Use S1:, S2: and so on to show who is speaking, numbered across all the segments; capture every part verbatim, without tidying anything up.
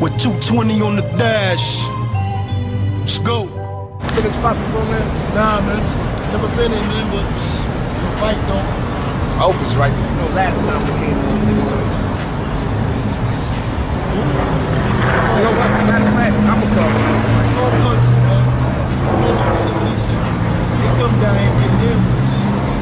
S1: with two twenty on the dash. Let's go.
S2: Been in this spot before, man?
S1: Nah, man. Never been in, man, but the bike though.
S2: I hope it's right. You know, last time we came on this joint. You know what? Matter of fact, I'm gonna call this.
S1: All country, man. All I'm saying, what he said. They come down here and get an influence.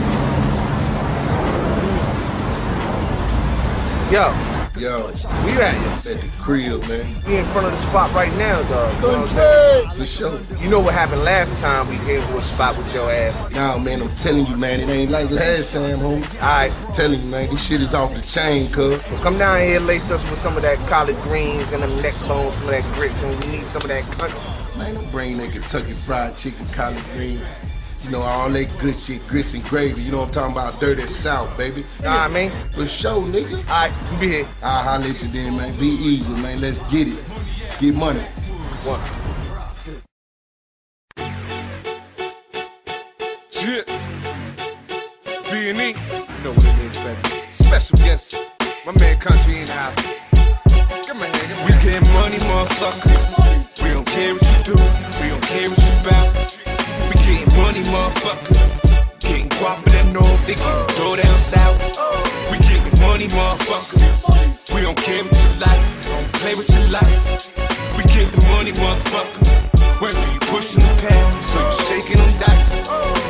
S2: Yo.
S3: Yo,
S2: we at you.
S3: At the crib, man.
S2: We in front of the spot right now, dog.
S1: Country!
S3: For sure.
S2: You know what happened last time we came to a spot with your ass?
S3: Nah, man, I'm telling you, man, it ain't like last time, homie.
S2: Alright.
S3: I'm telling you, man, this shit is off the chain, cuz.
S2: Well, come down here, lace us with some of that collard greens and them neck bones, some of that grits, and we need some of that country.
S3: Man, don't bring that Kentucky Fried Chicken, collard green. You know, all that good shit, grits and gravy. You know what I'm talking about? Dirty South, baby.
S2: Nah, I mean.
S3: For sure, nigga.
S2: Alright, you be here.
S3: I'll holler at you then, man. Be easy, man. Let's get it. Get money.
S2: One.
S4: Shit. B and E. You know what it is, baby. Special guest. My man Country in the house. Come on here, come on. We getting money, motherfucker. We don't care what you do. We don't care what you about. We getting money, motherfucker. Getting guap in the north, they can go down south. We getting money, motherfucker. We don't care what you like, don't play with your life. We getting money, motherfucker. Whether you pushing the pad, so you shaking them dice.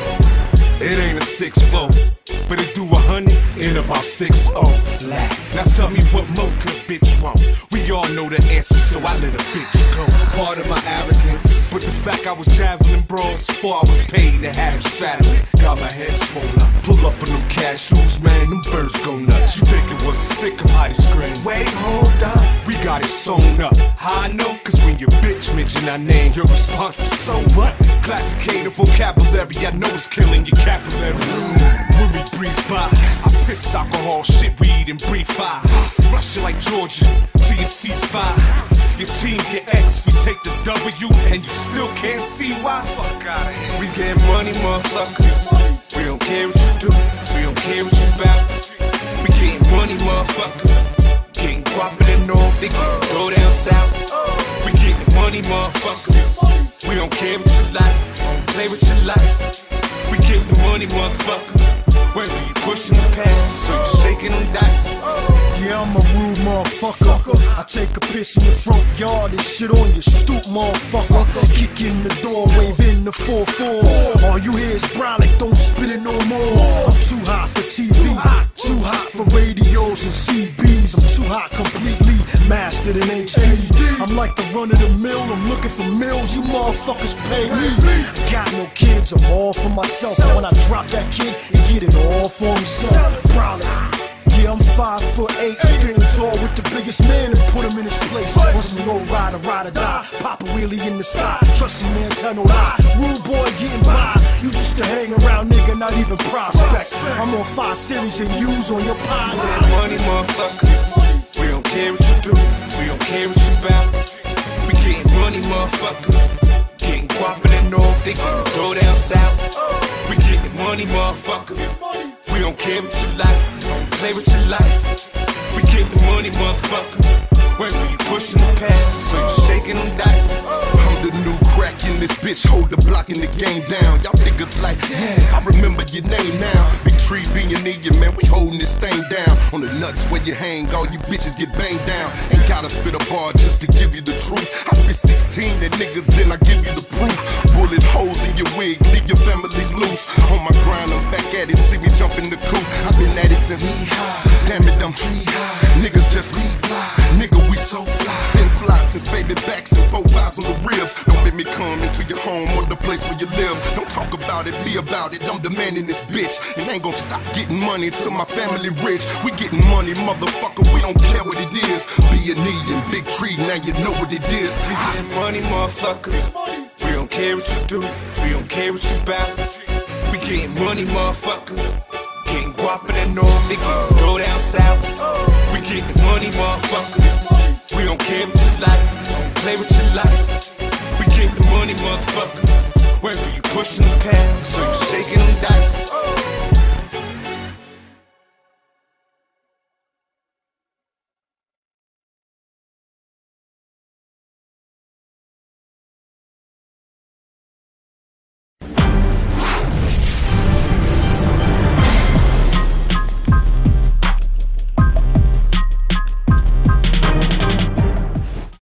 S4: It ain't a six four, but it do a hundred in about six oh. Now tell me what more could a bitch want? We all know the answer, so I let a bitch go. Part of my arrogance, but the fact I was javeling broads before I was paid to have strategy got my head swollen. Pull up on them cashews, man, them birds go nuts. You think it was a stick, I'm high scream. Wait, hold up, we got it sewn up. How I know? Cause when your bitch mention our name, your response is so what? Classicated vocabulary, I know it's killing your capillary. When we breeze by, I piss alcohol, shit, weed, and breathe fire. Rush you like Georgia till your ceasefire. Your team get X, we take the W, and you still can't see why. Fuck out of here. We get money, motherfucker. We don't care what you do, we don't care what you about. We getting money, motherfucker. Getting guap in the north, they can go down south. We getting money, motherfucker. We don't care what you like, don't play with your life. We getting money, motherfucker. Whether you pushing the pad, so you shaking them dice.
S1: Yeah, I'm a rude motherfucker. I take a piss in your front yard and shit on your stoop, motherfucker. Kick in the door, wave in the four four. All you hear is brolic, don't spit it no more. I'm too hot for T V, too hot for radios and C Bs. I'm too hot completely, mastered in H D. I'm like the run of the mill, I'm looking for mills, you motherfuckers pay me. I got no kids, I'm all for myself. When I drop that kid, he get it all for himself. Brolic. Yeah, I'm five foot eight, standing tall with the biggest man and put him in his place. Once a low rider, ride or die, pop a wheelie in the sky. Trust me, man, tell no lie. Rude boy getting by, you just a hang around nigga, not even prospect. I'm on five series and use on your pilot.
S4: Money, motherfucker. We don't care what you do, we don't care what you about. We getting money, motherfucker. Getting guap in the north, they can go down south. We getting money, motherfucker. We don't care what you like, don't play with your life. We getting money, motherfucker. Whether you pushing the pad, so you shaking them dice.
S3: I'm the new crack in this bitch, hold the block in the game down. Y'all niggas like, yeah, I remember your name now. Big Tree being in you, man, we holding this thing down. On the nuts where you hang, all you bitches get banged down. Ain't gotta spit a bar just to give you the truth. I spit sixteen and niggas, then I give you the proof. Bullet holes in your wig, leave your families loose. On my grind, I'm back at it, see me jump in the coop. I've been at it since damn it, I'm tree high. Niggas just reply, nigga, we so fly. Been fly since baby backs and four fives on the ribs. Don't let me come into your home or the place where you live. Don't talk about it, be about it. I'm demanding this bitch, and ain't gon' stop getting money till my family rich. We getting money, motherfucker, we don't care what it is. B and E and Big Tree, now you know what it is.
S4: We getting money, motherfucker. We don't care what you do, we don't care what you about. We getting money, motherfucker. Getting guap in the north, they can go down south. We getting money, motherfucker. We don't care what you like, don't play with your life. We getting money, motherfucker. Whether you pushing the pad, so